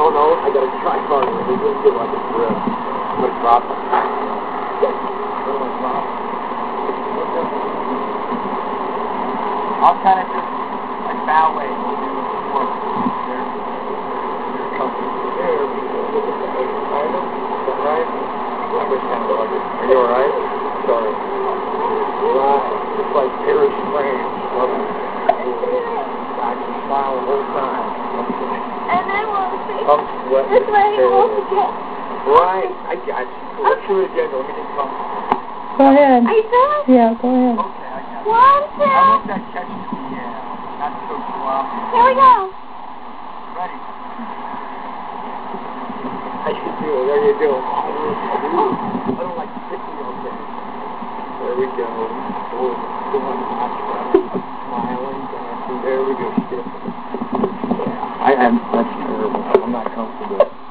no, I gotta try harder. It didn't feel like it's real. I'm gonna drop it. I'll kind of just like bow away. We'll do a twirl. There. There we go. Is that right? I wish I was. Are you alright? Sorry. Right. It's like Paris, France. I can smile the whole time. And then we'll see. I'm sweating. This way we'll get. Right. I got you. Let's do it again. Let me get comfortable. Go ahead. Are you sure? Yeah, go ahead. Okay, I got it. 1, 2. I want that catch to be not so sloppy. Here we go. Ready. How you doing? How you doing? I don't like sticking on there. There we go. Oh, doing smiling, dancing. There we go. Yeah. That's terrible. I'm not comfortable.